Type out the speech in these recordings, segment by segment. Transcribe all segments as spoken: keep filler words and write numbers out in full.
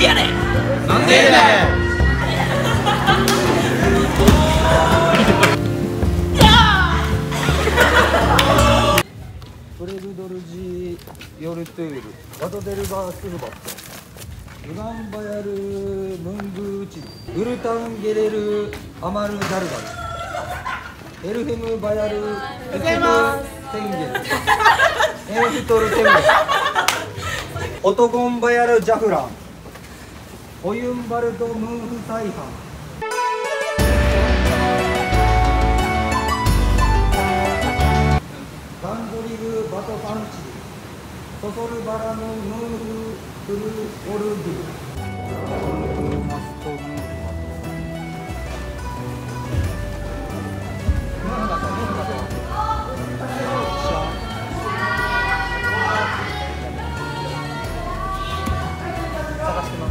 でやねん。 なんでやねん。 フレルドルジヨルトゥールワドデルバースルバットウガンバヤルムングーチウルタンゲレルアマルダルダルエルフェムバヤルエフテムテンゲルエンフトルテンゲルオトゴンバヤルジャフランオユンバルドムーフサイハンガンドリルバトパンチソソルバラムムーフフルオルディマストムーフ探してます。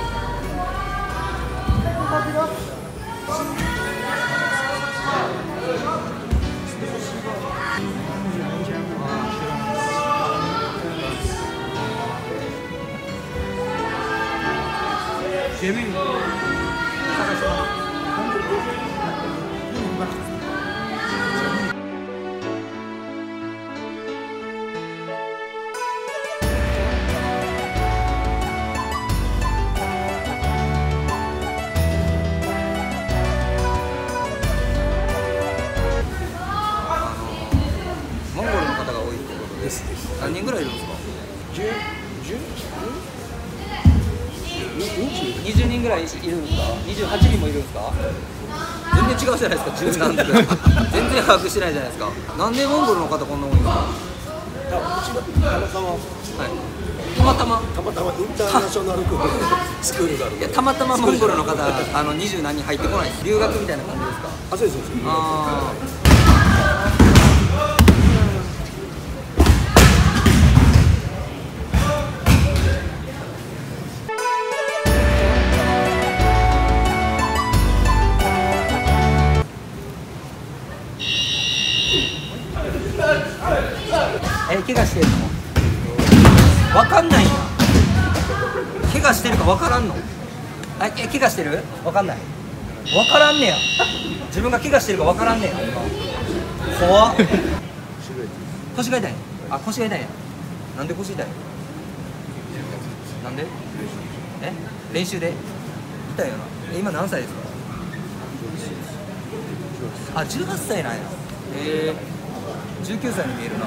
ケビン探してます。 モンゴルの方が多いってことです。何人ぐらいいるんですか？にじゅうにんぐらいいるんですか？にじゅうはちにんもいるんですか？全然違うじゃないですか、じゅうなんで全然把握してないじゃないですか。なんでモンゴルの方こんな多いんですか？たまたまたまたまインターナショナルスクールがある。 いや、たまたまモンゴルの方あのにじゅう何人入ってこないです。留学みたいな感じですか？ あ、そうですそうです。 あーえ、怪我してるの？わかんないんや。怪我してるかわからんの？あ、え、怪我してる？わかんない。わからんねや。自分が怪我してるかわからんねや。今怖っ。腰が痛い。あ、腰が痛いんや。なんで腰痛い？なんで？え？練習で？痛いよな。え、今何歳ですか？あ、じゅうはっさいなんや。えー、じゅうきゅうさいに見えるな。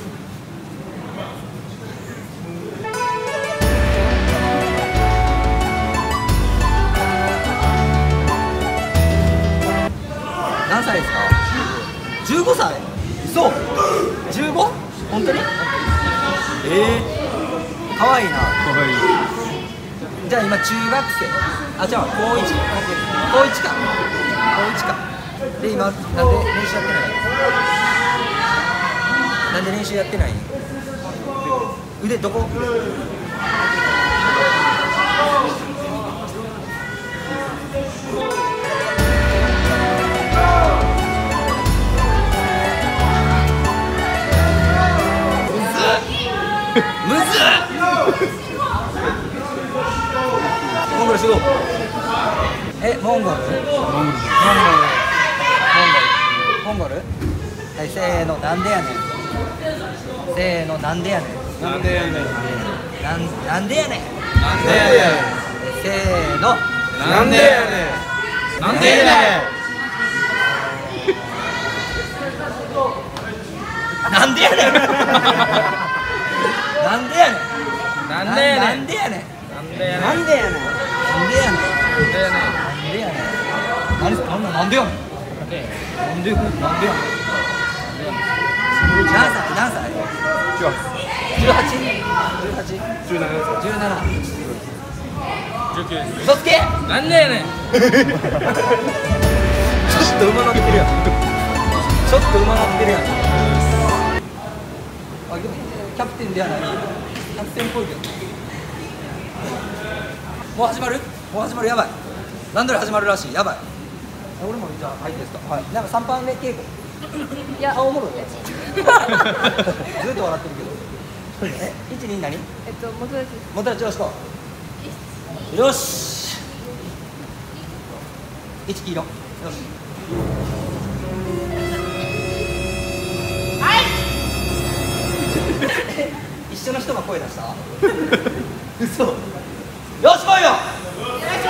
何歳ですか？じゅうごさい？そう じゅうご？ 本当に？えー、かわいいな。 かわいい。 じゃあ今中学生。あ、じゃあ高いち。高いちか。高いちか。で今なんで練習やってない？なんで練習やってない？腕どこ？むずっモンゴルすごい。え、モンゴルモンゴルモンゴルモンゴルはい、せーの、なんでやねん。せーの、なんでやねん。 なんでやねん。 なんなんでやねん。 なんでやねん。 せーの、 なんでやねん。なんでやねん。 なんでやねん。なんでやねん。 なんでやねん。 なんでやねん。 なんでやねん。 なんでやねん。なんでやねん。 なんでやねん。 なんでやねん。何すか、なんでやねん。なんでなんでやねん。何歳？何歳？十八？十八？ 十七歳。 十七？ 十九です。 嘘つけ。 なんでやねん。 ちょっと馬乗ってるやん。ちょっと馬乗ってるやん。あ、でもキャプテンではない。キャプテンっぽいけど。もう始まる？もう始まる、やばい。ランドリー始まるらしい、やばい。俺もじゃあ入っていいですか？はい。なんか三番目稽古。いや、おもろいね。ずっと笑ってるけど。え、一二何？ えっと、元です。 もたちよろしく。 よしいち黄色よしはい一緒の人が声出した嘘よし来いよお願いし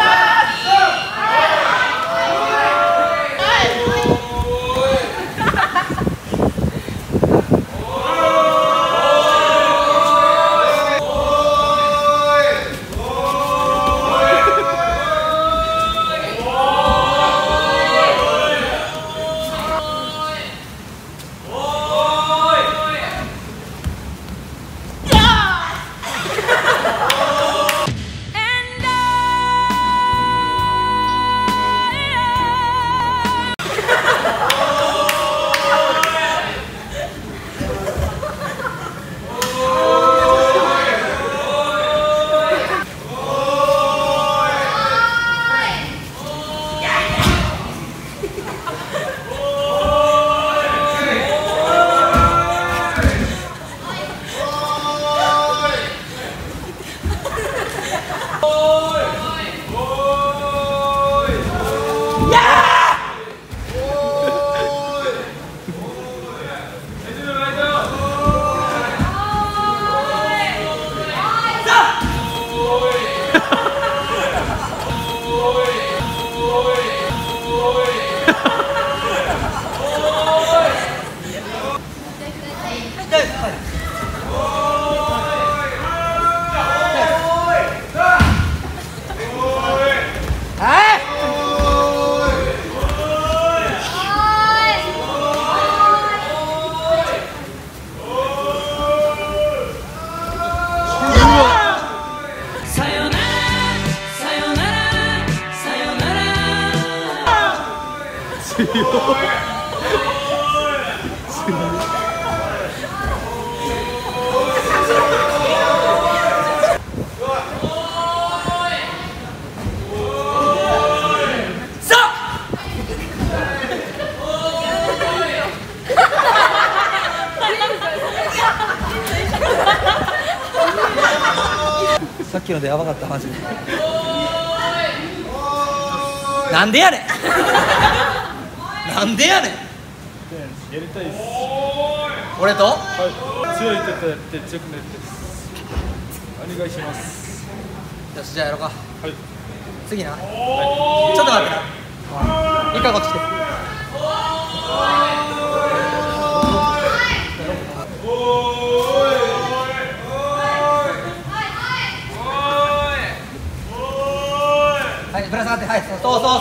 さっきのでやばかったマジでなんでやねんなんでやねんやりたいです。 俺とはい。強い人とやって強くなりたいです。お願いします。 よしじゃあやろうかはい。 次な、はい、ちょっと待ってな一回こっち来てはいぶら下がってはいそうそうそう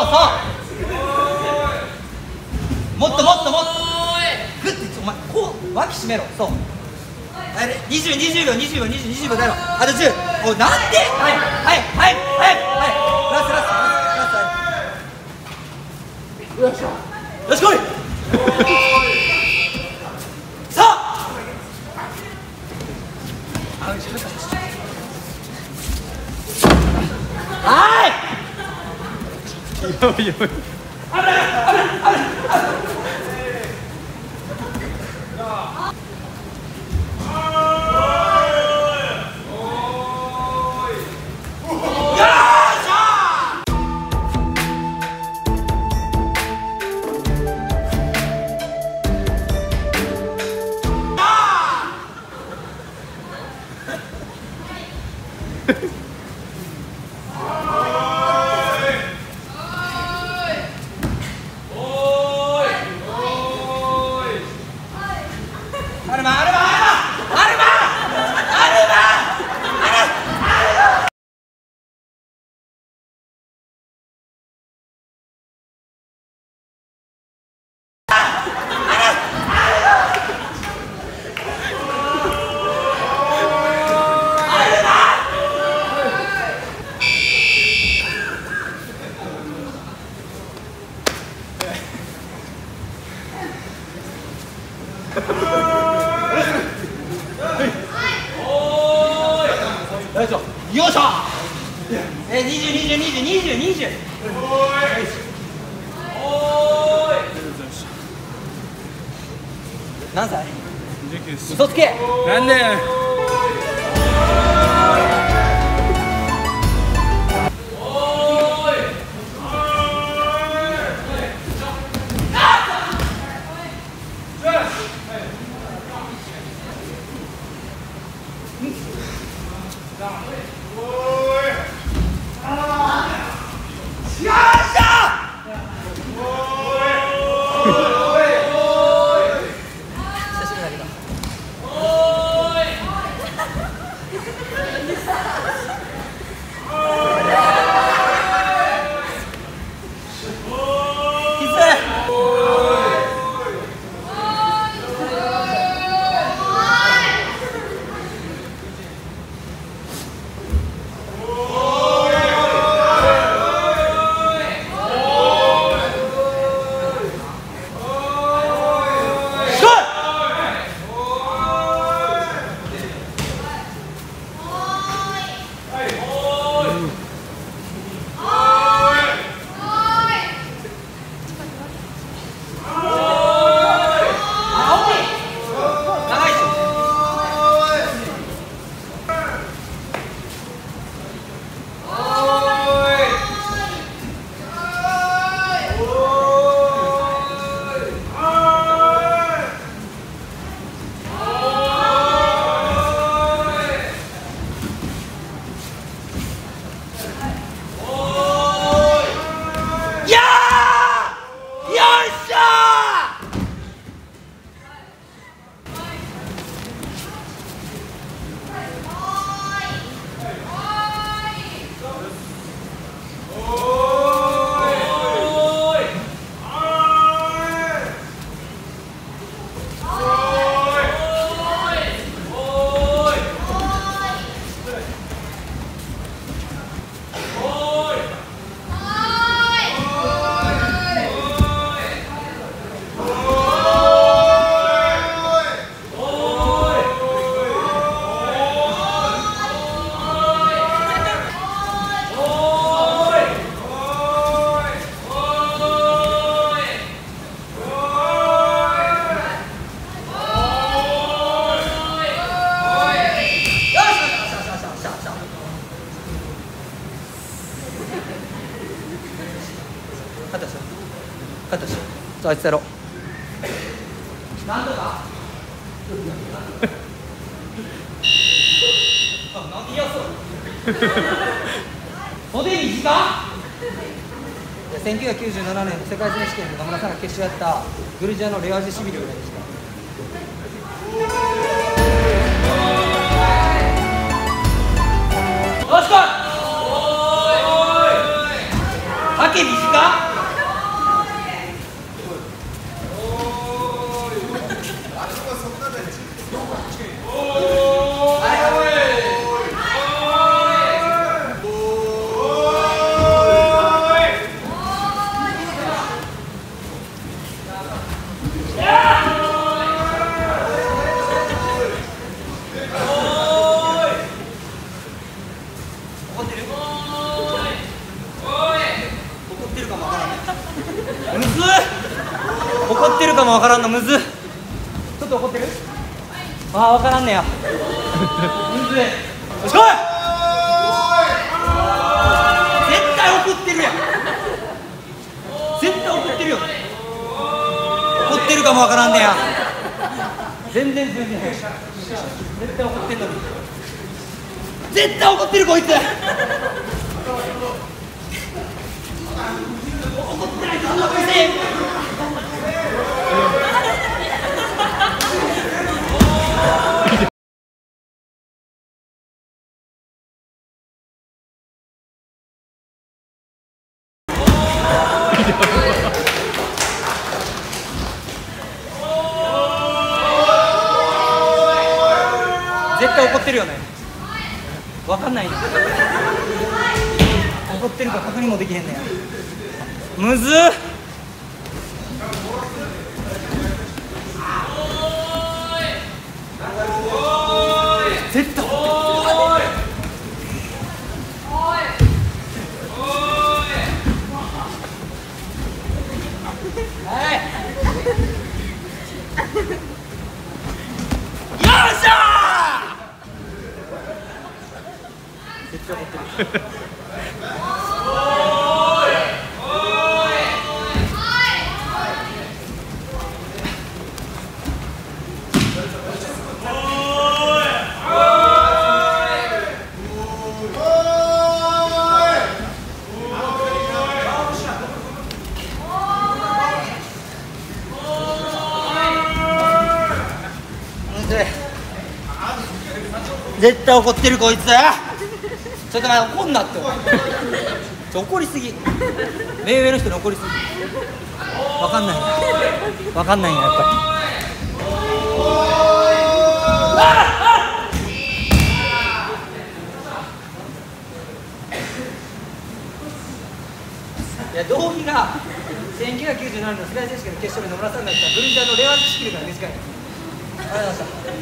そうそうもっともっともっとグッてお前こう脇締めろそうあれにじゅう、にじゅうびょう、にじゅうびょう、にじゅう、にじゅうびょうだよあとじゅうおいなんではいはいはいはいはいラストラストラストよいしょよし来いさあはいやばいやばい。 アルマアルマアルマアルマよいしょえ二十二十二十二十二十何歳にじゅうきゅうです。 嘘つけなんで。 あいつやろなんとかなんで嫌そう袖短っせんきゅうひゃくきゅうじゅうななねん世界選手権で野村さんが決勝やったグルジアのレアジシビリぐらいでした。よしこいはけ短っ怒ってるかもわからんのむずっ。ちょっと怒ってる？ああ、わからんねや。むずい。よしこい！絶対怒ってるやん。絶対怒ってるよ。怒ってるかもわからんねや。全然全然。絶対怒ってんのに。絶対怒ってるこいつ。怒ってないとあんなことせえ。絶対怒ってるよね。わかんないね。怒ってるか確認もできへんねや。むずっ。絶対怒ってる。はい。よっしゃー。絶対怒ってる。 絶対怒ってるこいつ。ちょっと待って、怒んなって。ちょ怒りすぎ。目上の人に怒りすぎ。わかんないんや。わかんないんややっぱり。いや道着がせんきゅうひゃくきゅうじゅうななねんの世界選手権の決勝で野村さんが言ったグリジャーのレワーズスキルから短い。ありがとうございました。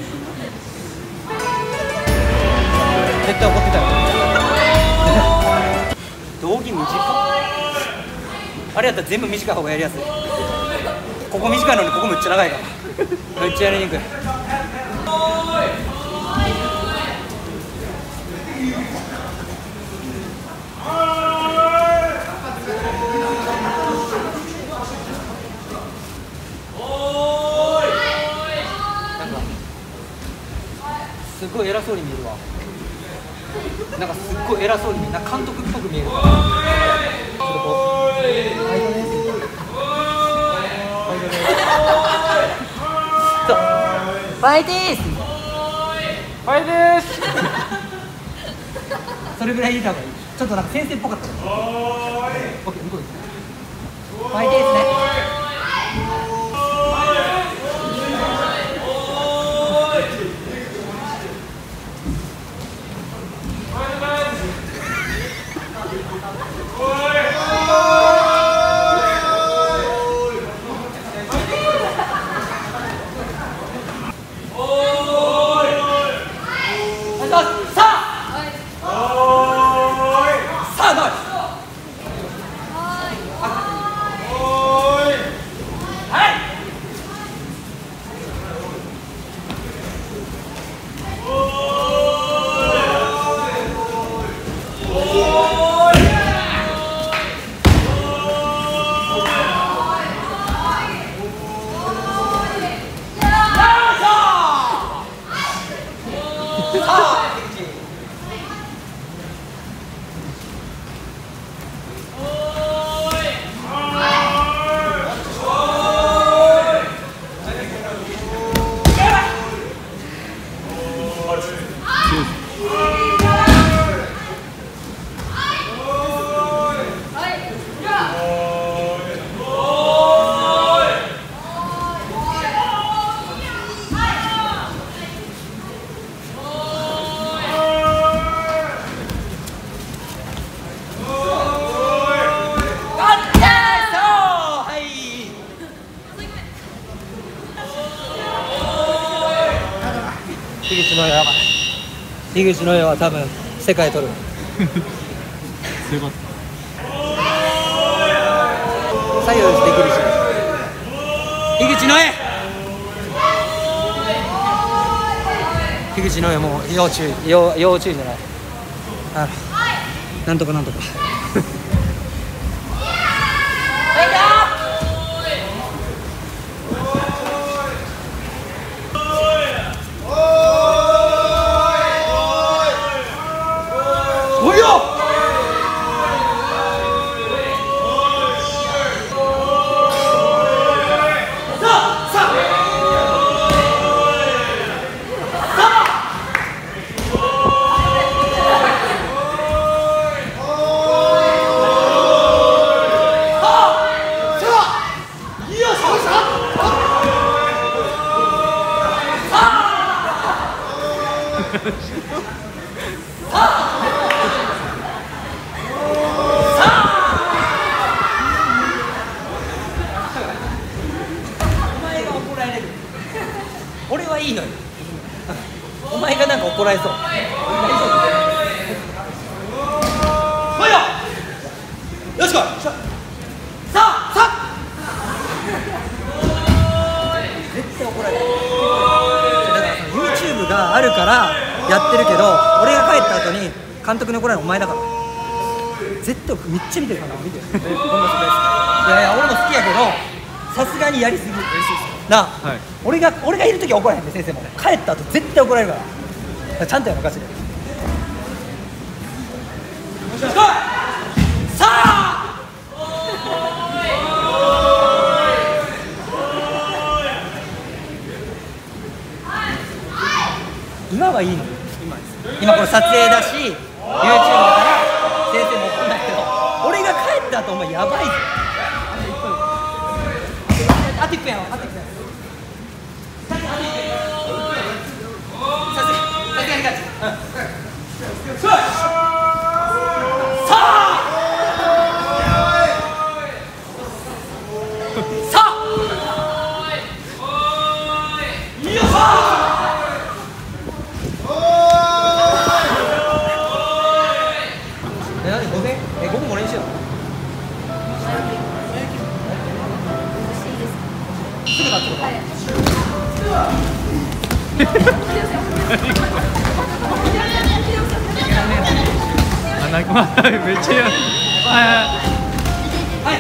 絶対怒ってたよ。道着短っ。あれやったら全部短い方がやりやすい。ここ短いのにここめっちゃ長いからめっちゃやりにくい。すごい偉そうに見えるわ。なんかすっごい偉そうに見える。なんか監督っぽく見えるから。ちょっとこう。ファイトです。そう。ファイティース。 ファイです。 それぐらい言いた方がいい。ちょっとなんか先生っぽかった。オッケー、向こうです。ファイティースね。樋口の絵は樋口の絵は多分世界取る。 強かった。 左右できるし。樋口の絵。樋口の絵もう要注意、要要注意じゃない。あ、なんとかなんとか。俺はいいのよ。お前がなんか怒られそう。大丈夫。来いよ。よし来い。さあさあ。絶対怒られる。だからその YouTube があるからやってるけど、俺が帰った後に監督に怒られるのお前だから。絶対めっちゃ見てるから見てる。いやいや俺も好きやけど、さすがにやりすぎ。なあ、はい、俺が俺がいるときは怒らへんで、先生も帰った後絶対怒られるから、ちゃんとやろうかしら。さあ今はいいの。今です。 今これ撮影だし YouTube だから先生も怒んないけど、俺が帰った後お前やばいぞ。あといっぷんやろ、あといっぷんやろ。さすがに勝ち。さあさあよいしょ。え、何午前？え、午後も練習なの？すぐ立つのか？ あ、なんかめっちゃやる。 はい。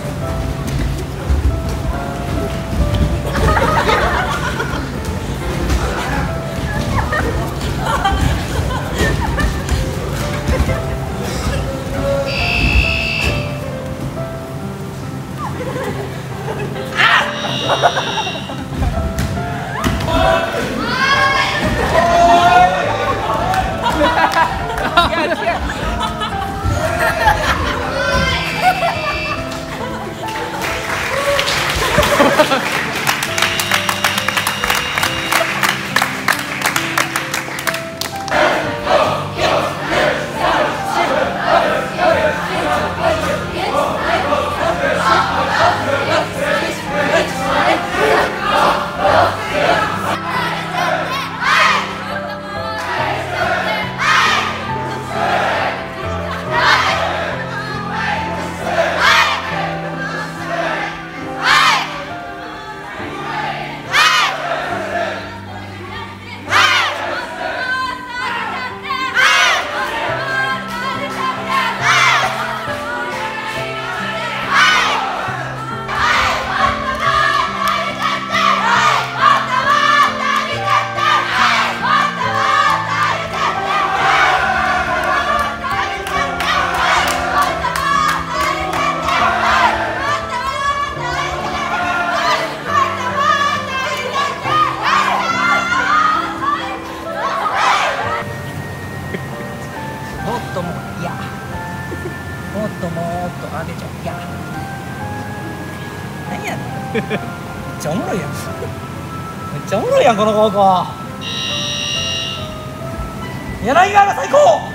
もっともいやもっともっと上げちゃういや何やねんめっちゃおもろいやんめっちゃおもろいやんこの高校柳川が最高。